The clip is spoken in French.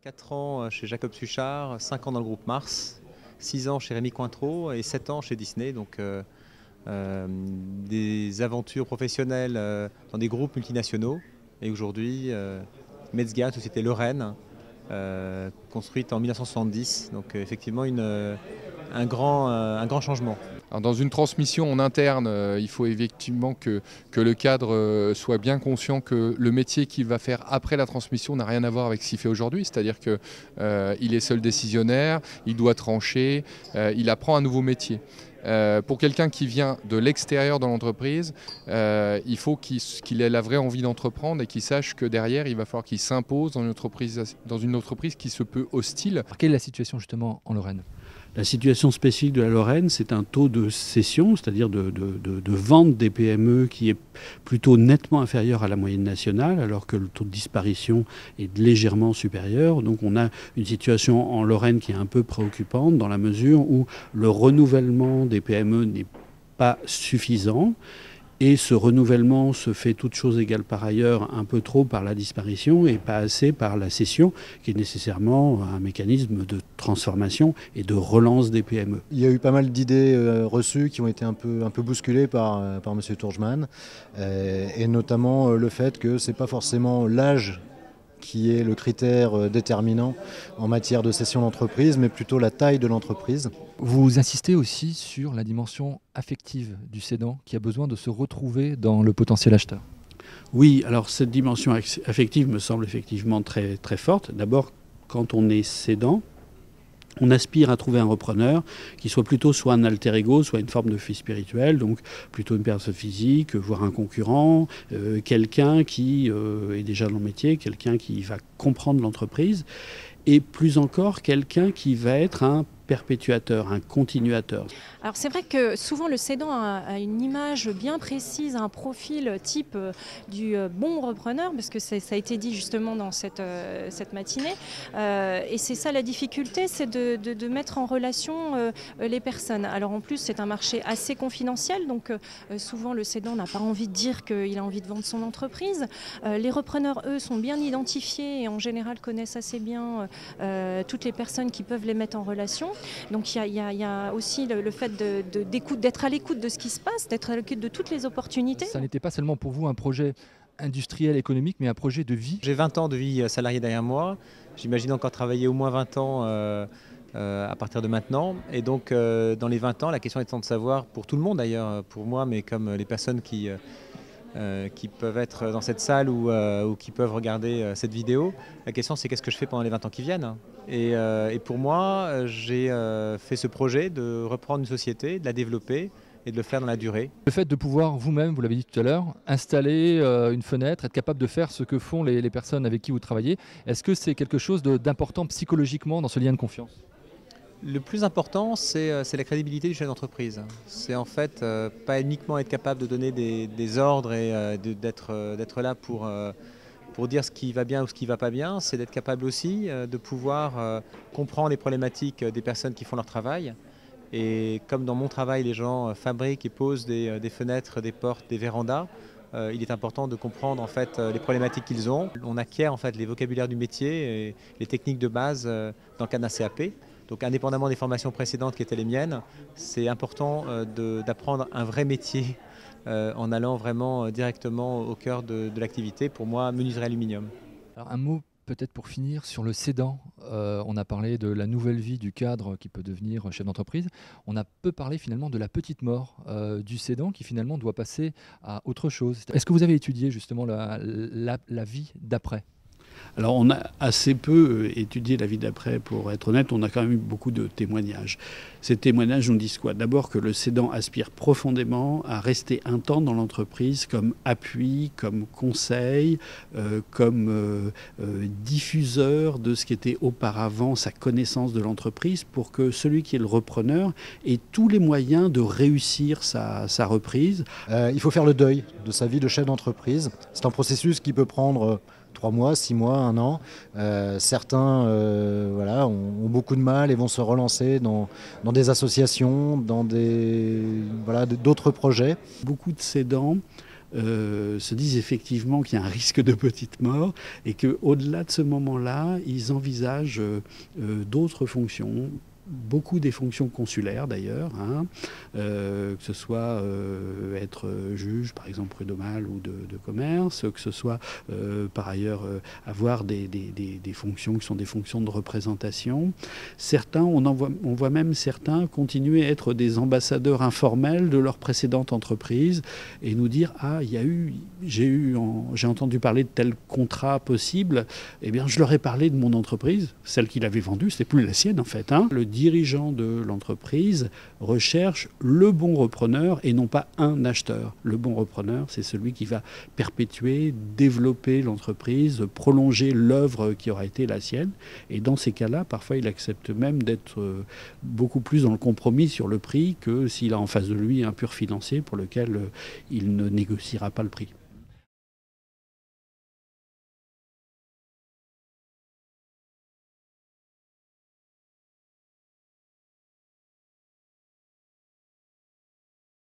4 ans chez Jacob Suchard, 5 ans dans le groupe Mars, 6 ans chez Rémi Cointreau et 7 ans chez Disney. Donc des aventures professionnelles dans des groupes multinationaux. Et aujourd'hui, Metzger, société Lorraine, construite en 1970. Donc effectivement un grand changement. Alors dans une transmission en interne, il faut effectivement que le cadre soit bien conscient que le métier qu'il va faire après la transmission n'a rien à voir avec ce qu'il fait aujourd'hui. C'est-à-dire qu'il est seul décisionnaire, il doit trancher, il apprend un nouveau métier. Pour quelqu'un qui vient de l'extérieur dans l'entreprise, il faut qu'il ait la vraie envie d'entreprendre et qu'il sache que derrière, il va falloir qu'il s'impose dans une entreprise qui se peut hostile. Quelle est la situation justement en Lorraine ? La situation spécifique de la Lorraine, c'est un taux de cession, c'est-à-dire de vente des PME qui est plutôt nettement inférieur à la moyenne nationale, alors que le taux de disparition est légèrement supérieur. Donc on a une situation en Lorraine qui est un peu préoccupante dans la mesure où le renouvellement des PME n'est pas suffisant. Et ce renouvellement se fait toutes choses égales par ailleurs un peu trop par la disparition et pas assez par la cession, qui est nécessairement un mécanisme de transformation et de relance des PME. Il y a eu pas mal d'idées reçues qui ont été un peu bousculées par M. Turgeman, et notamment le fait que ce n'est pas forcément l'âge qui est le critère déterminant en matière de cession d'entreprise, mais plutôt la taille de l'entreprise. Vous insistez aussi sur la dimension affective du cédant qui a besoin de se retrouver dans le potentiel acheteur. Oui, alors cette dimension affective me semble effectivement très, très forte. D'abord, quand on est cédant, on aspire à trouver un repreneur qui soit plutôt soit un alter ego, soit une forme de fille spirituelle, donc plutôt une personne physique, voire un concurrent, quelqu'un qui est déjà dans le métier, quelqu'un qui va comprendre l'entreprise, et plus encore quelqu'un qui va être un perpétuateur, un continuateur. Alors c'est vrai que souvent le cédant a une image bien précise, un profil type du bon repreneur, parce que ça a été dit justement dans cette matinée. Et c'est ça la difficulté, c'est de mettre en relation les personnes. Alors en plus c'est un marché assez confidentiel, donc souvent le cédant n'a pas envie de dire qu'il a envie de vendre son entreprise. Les repreneurs, eux, sont bien identifiés et en général connaissent assez bien toutes les personnes qui peuvent les mettre en relation. Donc il y a aussi le fait d'être à l'écoute de ce qui se passe, d'être à l'écoute de toutes les opportunités. Ça n'était pas seulement pour vous un projet industriel, économique, mais un projet de vie. J'ai 20 ans de vie salariée derrière moi. J'imagine encore travailler au moins 20 ans à partir de maintenant. Et donc dans les 20 ans, la question étant de savoir, pour tout le monde d'ailleurs, pour moi, mais comme les personnes qui peuvent être dans cette salle ou qui peuvent regarder cette vidéo. La question, c'est qu'est-ce que je fais pendant les 20 ans qui viennent ? Et pour moi, j'ai fait ce projet de reprendre une société, de la développer et de le faire dans la durée. Le fait de pouvoir vous-même, vous l'avez dit tout à l'heure, installer une fenêtre, être capable de faire ce que font les personnes avec qui vous travaillez, est-ce que c'est quelque chose d'important psychologiquement dans ce lien de confiance ? Le plus important, c'est la crédibilité du chef d'entreprise. C'est en fait pas uniquement être capable de donner des ordres et d'être là pour dire ce qui va bien ou ce qui ne va pas bien, c'est d'être capable aussi de pouvoir comprendre les problématiques des personnes qui font leur travail. Et comme dans mon travail, les gens fabriquent et posent des fenêtres, des portes, des vérandas, il est important de comprendre en fait les problématiques qu'ils ont. On acquiert en fait les vocabulaires du métier et les techniques de base dans le cadre d'un CAP. Donc indépendamment des formations précédentes qui étaient les miennes, c'est important d'apprendre un vrai métier en allant vraiment directement au cœur de l'activité. Pour moi, menuiserie aluminium. Alors un mot peut-être pour finir sur le cédant. On a parlé de la nouvelle vie du cadre qui peut devenir chef d'entreprise. On a peu parlé finalement de la petite mort du cédant qui finalement doit passer à autre chose. Est-ce que vous avez étudié justement la vie d'après ? Alors on a assez peu étudié la vie d'après, pour être honnête, on a quand même eu beaucoup de témoignages. Ces témoignages nous disent quoi ? D'abord que le cédant aspire profondément à rester un temps dans l'entreprise comme appui, comme conseil, comme diffuseur de ce qui était auparavant sa connaissance de l'entreprise, pour que celui qui est le repreneur ait tous les moyens de réussir sa reprise. Il faut faire le deuil de sa vie de chef d'entreprise. C'est un processus qui peut prendre 3 mois, 6 mois, 1 an. Certains ont beaucoup de mal et vont se relancer dans des associations, dans d'autres projets. Beaucoup de cédants se disent effectivement qu'il y a un risque de petite mort et qu'au-delà de ce moment-là, ils envisagent d'autres fonctions. Beaucoup des fonctions consulaires d'ailleurs, que ce soit être juge par exemple prud'homal ou de commerce, que ce soit par ailleurs avoir des fonctions qui sont des fonctions de représentation. Certains, on voit même certains continuer à être des ambassadeurs informels de leur précédente entreprise et nous dire j'ai entendu parler de tel contrat possible, eh bien je leur ai parlé de mon entreprise, celle qu'il avait vendue, c'était plus la sienne en fait. Le dirigeant de l'entreprise recherche le bon repreneur et non pas un acheteur. Le bon repreneur, c'est celui qui va perpétuer, développer l'entreprise, prolonger l'œuvre qui aura été la sienne. Et dans ces cas-là, parfois, il accepte même d'être beaucoup plus dans le compromis sur le prix que s'il a en face de lui un pur financier pour lequel il ne négociera pas le prix.